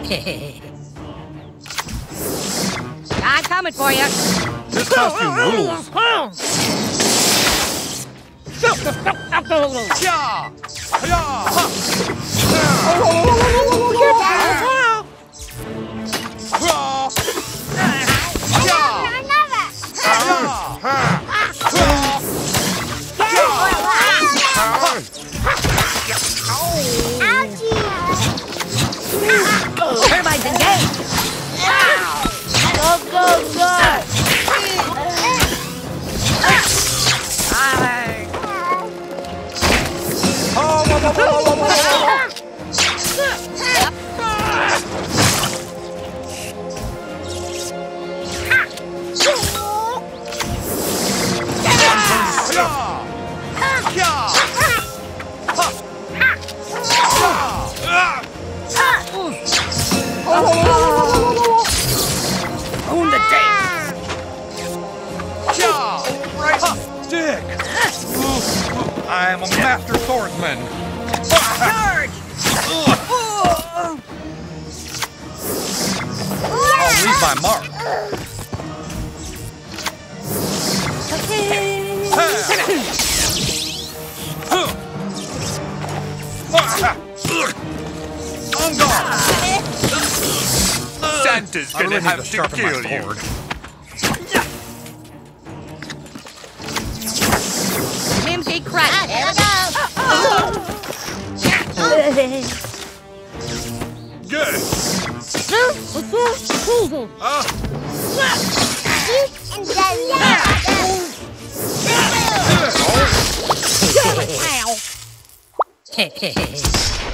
I'm coming for you. This costume rules. Turbines engaged. Go, go, go. Own the day. Right stick. I am a master swordsman. Charge! I'll leave my mark. On guard. Santa's gonna have to kill you. Mimsy crash. There we go. Good. And then